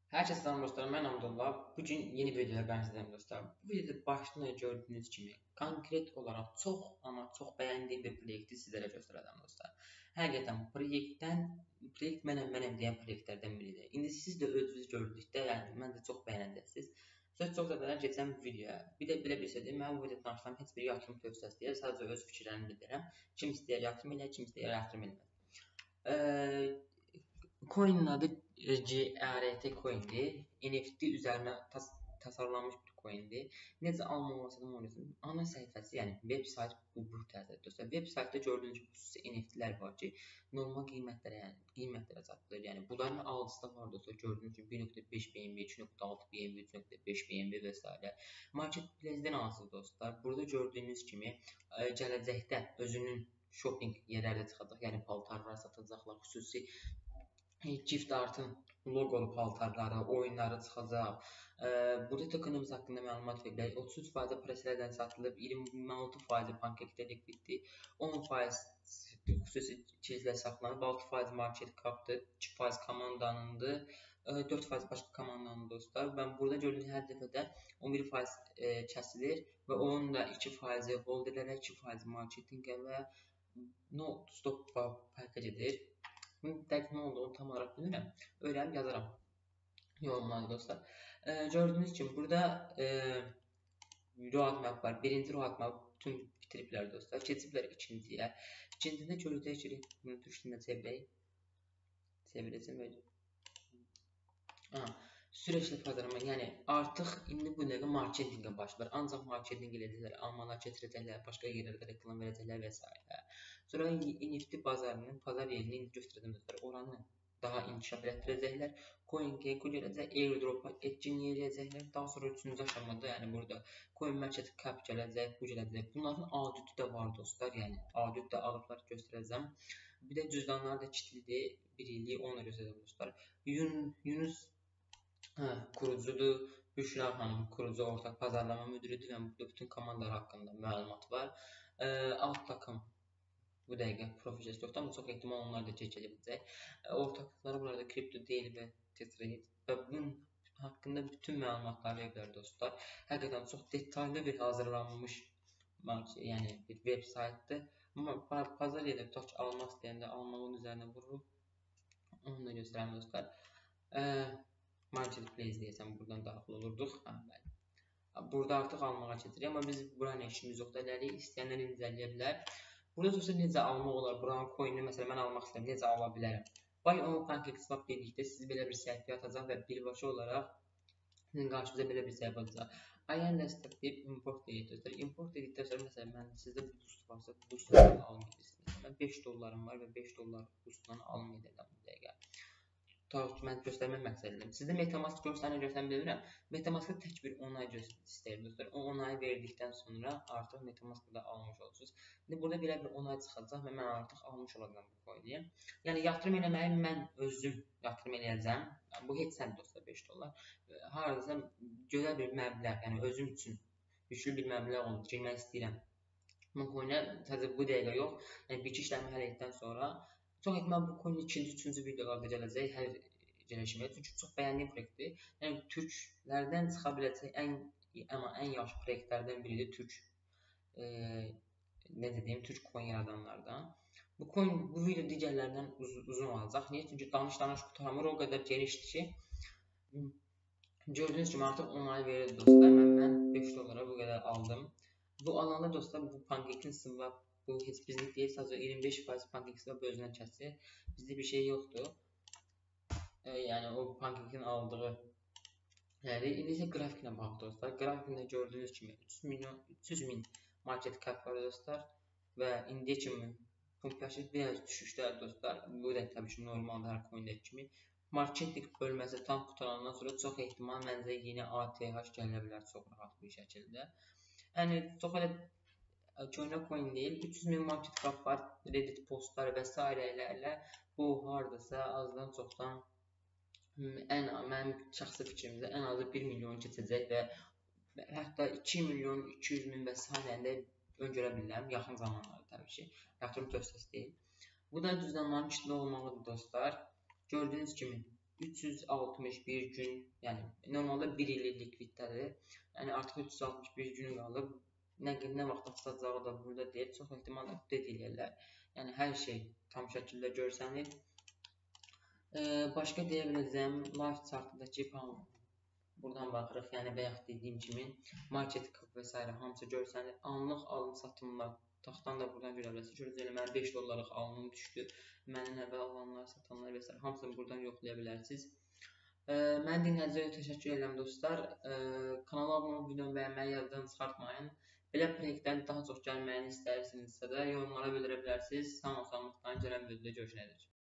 Herkese selam dostlar, ben Abdullah. Bugün yeni bir videoya karşınızdayım dostlar. Bu videoda başta gördüğünüz kimi konkret olarak çok ama çok beğendiğim bir proyekti sizlere göstereceğim dostlar. Hakikaten projekt benim diyen proyektlerden biridir. İndi siz de özünüz gördükdə, yani mən də çox bəyənəcəksiniz. Söz çox da keçən videoya. Bir də belə bir şey deyim, mən bu videoda danışsam heç bir yatırım tövsiyəsi deyil, sadəcə öz fikirlərimi bildirirəm. Kim istəyir yatırım eləyər, kim istəyir yatırım eləməz. Coin'in adı GRT coin'dir. NFT üzerine tasarlanmış bir coin'dir. Necə alınmasını oynasın. Ana səhifəsi, yəni web sayt bu tərzdə dostlar. Web saytda gördüyünüz xüsusi NFT'lər var ki, normal qiymətlərə, yəni qiymətlərə satılır. Yəni bunların alıcısı da var dostlar. Gördüyünüz kimi 1.5 BNB, 2.6 BNB, 3.5 BNB və s. Marketplace-dən alırsınız dostlar. Burada gördüyünüz kimi gələcəkdə özünün shopping yerlərdə çıxacaq, yəni paltarlar satılacaqlar, xüsusi gift artın logolu paltarları, oyunları çıxacaq. Burada tokenimiz haqqında məlumat verilək. 33% preslərdən satılıb, 26% pankekdə likviddir, 10% xüsusi çizlər saxlanıb, 6% market capdır, 2% komandanındır, 4% başqa komandanın dostlar. Ben burada gördüğünüz hər dəfədə 11% kəsilir və onun da 2% hold edilərək, 2% marketinqə və no stop paketidir. Bunun dəqiq nə olduğunu tam olaraq bilmirəm. Öyrənib yazaram yorumlarda dostlar. Gördüğünüz kimi burada roadmap var. Birinci roadmap bütün bitiriblər dostlar. Keçiblər ikinciyə. İkincində görəcək ki, bunu türkçəsində çevirək. Çevirəcəm öyle. Süreçli pazarlama, yəni artıq indi bu dəqiqə marketinqə başlar. Ancaq marketinq edəcəklər, almalar keçirəcəklər, başqa yerlərdə reklam verəcəklər və s. Sonra NFT bazarının pazar yerini göstərəcəklər. Oranı daha inkişaf etdirəcəklər. CoinGecko gələcək, airdrop'a etkinləyəcəklər. Daha sonra üçüncü aşamada, yəni burada CoinMarketCap gələcək, bu gələcək. Bunların auditi də var dostlar. Yəni audit də alıblar göstərəcəm. Bir də cüzdanlar da kilitlidir. Bir illik onu göstərəcəm dostlar. Yunus kurucudur. Büşra xanım kurucu ortaq pazarlama müdürüdür. Yəni burada bütün komandalar haqqında məlumat var. Alt takım bu dəqiqə profil yoxdur, amma çox ehtimal onlar da keçəcək. Ortaklıqları burada kripto deyil və Tether və bunun haqqında bütün məlumatları verirlər dostlar. Həqiqətən çox detallı bir hazırlanmış yəni bir web saytdır. Amma pazar yerində tutaq ki, almaq istəyəndə almağın üzərinə vurulub. Onu da göstərəm dostlar. Marketplace deyəsəm buradan daxil olurduq. Burada artıq almağa keçirik, amma biz buranın işimiz yoxdur. Elərik, istəyənlər incələyə bilər. Burada dostlar necə almaq olar? Buranın coinini məsələn mən almaq istəyirəm, necə ala bilərəm? Buy on PancakeSwap dedikdə sizi belə bir səhifə atacaq və birbaşa olaraq sizin qarşınıza belə bir səhifə atacaq. INST deyib import deyək dostlar. Import dedikdən sonra məsələn mən sizdə boost varsa boostdan alım edirsiniz. Mən 5 dollarım var və 5 dollar boostdan alım edirəm bu dəqiqə. Mən göstərmək məqsədliyəm. Sizdə MetaMask göstərən bilmirəm. MetaMask'da tək bir onay istəyir dostlar. O onayı verdikdən sonra artıq MetaMask'ı da almış olursunuz. İndi burada belə bir onay çıxacaq və mən artıq almış olacağım bu coin'i. Yəni yatırım eləməyi mən özüm yatırım eləyəcəm. Bu heç sən dostlar 5 dollar. Hardasa gözəl bir məbləğ, yəni özüm üçün güclü bir məbləğ olub girmək istəyirəm. Bu coin'ə sadəcə bu dəqiqə yox, yəni bir-iki işləmi həll etdikdən sonra çox ehtimal bu coin ikinci, üçüncü videolarda gələcək hər gəlişimə. Çünki çox bəyəndiyim proyektdir. Yəni türklərdən çıxa biləcək ən yaxşı proyektlərdən biridir türk necə deyim, türk coin yaradanlardan. Bu coin bu video digərlərindən uzun olacaq. Niyə? Çünki danış qutamır, o qədər genişdir ki. Gördüyünüz kimi artıq onay verir dostlar. Mən 5 dollara bu qədər aldım. Bu alanda dostlar bu pankekin swap bu heç bizlik deyil, sadəcə 25% PancakeSwap özündən kəsir. Bizdə bir şey yoxdur. Yəni o pankekin aldığı. Yəni indi isə qrafikinə baxaq dostlar. Qrafikində gördüyünüz kimi 300 min market cap var dostlar və indiyə kimi pump biraz düşüşlər dostlar. Bu da təbii ki normaldır hər coindəki kimi. Marketing bölməsi tam qutarandan sonra çox ehtimal məncə yeni ATH gələ bilər çox rahat bir şəkildə. Yəni çox elə coin deyil, 300 min market cap var, Reddit postları və s. Bu hardasa azdan çoxdan mənim şəxsi fikrimdə ən azı 1 milyon keçəcək və hətta 2 milyon 200 min və s. öngörə bilirəm yaxın zamanlarda təbii ki. Yatırım tövsiyəsi deyil. Bu da cüzdanların kilitli olmalıdır dostlar. Gördüyünüz kimi 361 gün, yəni normalda 1 illik likvidlədir. Yəni artıq 361 gün qalıb. Nə vaxt açılacağı da burada deyil. Çox ehtimal update eləyirlər. Yəni hər şey tam şəkildə görsənir. Başqa deyə biləcəyim live chartdakı buradan baxırıq. Yəni bayaq dediyim kimi market cap və s. hamısı görsənir. Anlıq alım satımlar taxtdan da buradan görə bilərsiniz. Görəcək mənim 5 dollarlıq alımım düşdü. Məndən əvvəl alanlar, satanlar və s. hamısını buradan yoxlaya bilərsiniz. Məni dinlədiyiniz üçün təşəkkür edirəm dostlar. Kanala abunə olub videonu bəyənməyi yaddan çıxartmayın. Belə proyektlərin daha çox gəlməyini istəyirsinizsə də yorumlara bildirə bilərsiniz. Sağ olun, sağlıqdan gələn videoda görüşənədək.